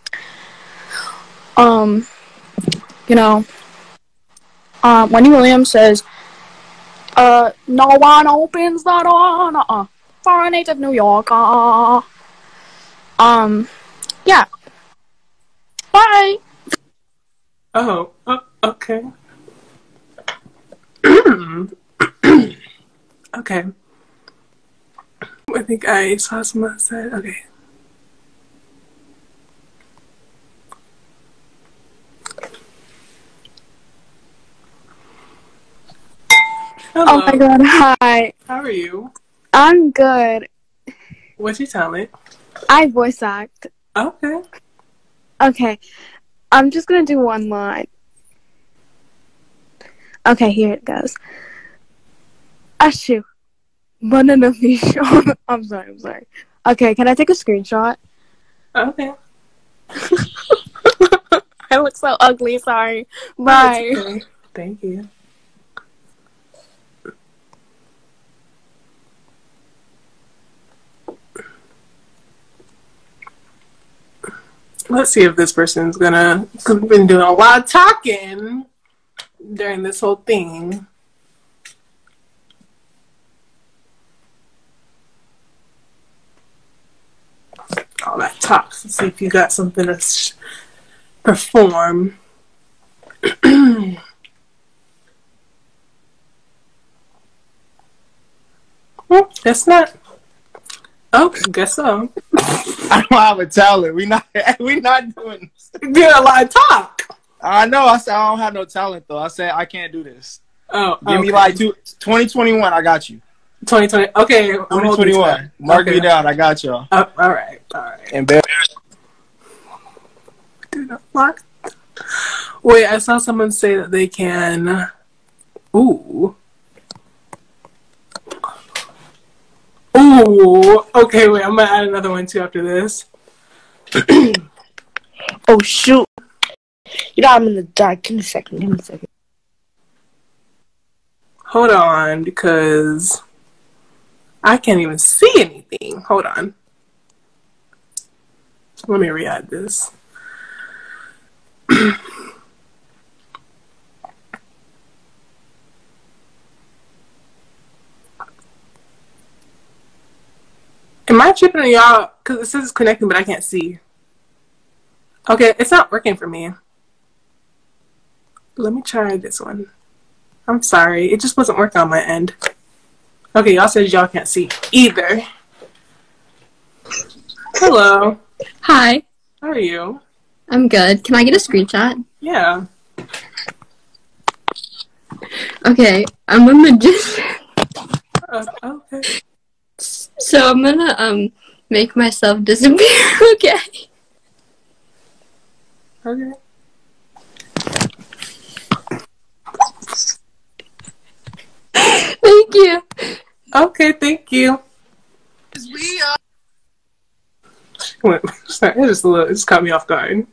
[SPEAKER 19] you know, Wendy Williams says, no one opens the door, for a native New Yorker. Yeah. Bye.
[SPEAKER 1] oh, okay. Okay. I think I saw someone said, okay. Hello.
[SPEAKER 19] Oh my god, hi.
[SPEAKER 1] How are you?
[SPEAKER 19] I'm good.
[SPEAKER 1] What's your talent?
[SPEAKER 19] I voice act.
[SPEAKER 1] Okay.
[SPEAKER 19] Okay. I'm just gonna do one line. Okay, here it goes. Ashu. Banana fish. I'm sorry. Okay, can I take a screenshot?
[SPEAKER 1] Okay.
[SPEAKER 19] I look so ugly, sorry. Bye.
[SPEAKER 1] Okay. Thank you. Let's see if this person's gonna, cause we've been doing a lot of talking during this whole thing. All that talk. Let's see if you got something to perform. Guess not. Oh, guess so.
[SPEAKER 8] I don't have a talent. We not doing this.
[SPEAKER 1] You did a lot of talk.
[SPEAKER 8] I know. I said I don't have no talent though. I said I can't do this.
[SPEAKER 1] Oh,
[SPEAKER 8] give me like 2021. I got you.
[SPEAKER 1] 2020. Okay.
[SPEAKER 8] 2021. Mark me down. I got y'all.
[SPEAKER 1] All right.
[SPEAKER 8] Embarrassed.
[SPEAKER 1] Wait, I saw someone say that they can. Ooh. Okay, wait, I'm gonna add another one too after this.
[SPEAKER 16] Oh shoot. You know I'm gonna die. Give me a second.
[SPEAKER 1] Hold on, because I can't even see anything. Hold on. Let me re-add this. Am I tripping on y'all? Because it says it's connecting, but I can't see. Okay, it's not working for me. Let me try this one. I'm sorry. It just wasn't working on my end. Okay, y'all said y'all can't see either. Hello.
[SPEAKER 18] Hi.
[SPEAKER 1] How are you?
[SPEAKER 18] I'm good. Can I get a screenshot?
[SPEAKER 1] Yeah.
[SPEAKER 18] Okay, I'm a magician.
[SPEAKER 1] Okay.
[SPEAKER 18] So I'm gonna make myself disappear. Okay.
[SPEAKER 1] Okay.
[SPEAKER 18] Thank you.
[SPEAKER 1] Okay, thank you. Wait, sorry, it just caught me off guard.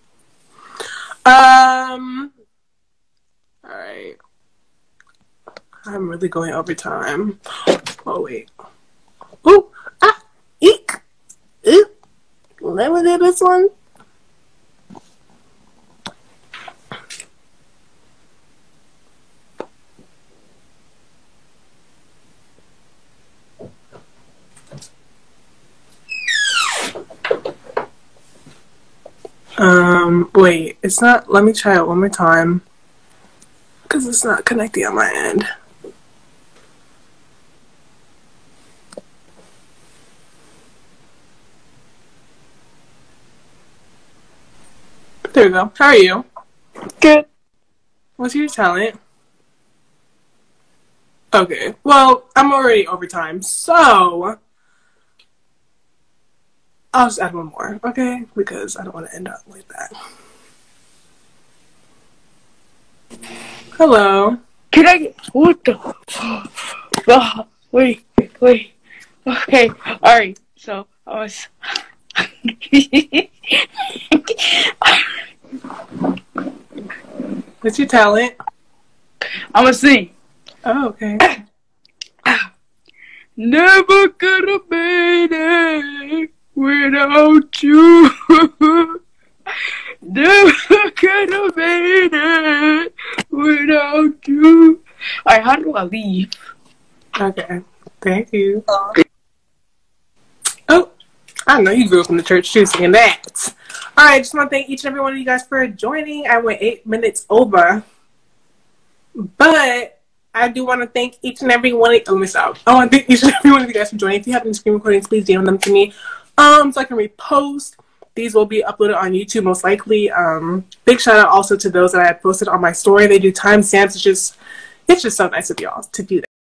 [SPEAKER 1] Alright. I'm really going over time. Oh, wait. Ooh! Ah! Eek! Ooh! Let me do this one. Wait, it's not, let me try it one more time. Because it's not connecting on my end. There we go. How are you?
[SPEAKER 19] Good.
[SPEAKER 1] What's your talent? Okay, well, I'm already over time, so I'll just add one more, okay? Because I don't want to end up like that. Hello.
[SPEAKER 16] Can I? What the? Wait. Okay. Alright. So I was.
[SPEAKER 1] What's your talent?
[SPEAKER 16] I'm a sing.
[SPEAKER 1] Oh, okay.
[SPEAKER 19] Never could have made it without you. Never could have made it without you. Alright, how do I leave?
[SPEAKER 1] Okay. Thank you. Oh, I know you grew up in the church too, singing that. Alright, just want to thank each and every one of you guys for joining. I went 8 minutes over. But I do want to thank each and every one of I want to thank each and every one of you guys for joining. If you have any screen recordings, please DM them to me. So I can repost. These will be uploaded on YouTube most likely. Big shout out also to those that I had posted on my story. They do timestamps. It's just so nice of y'all to do that.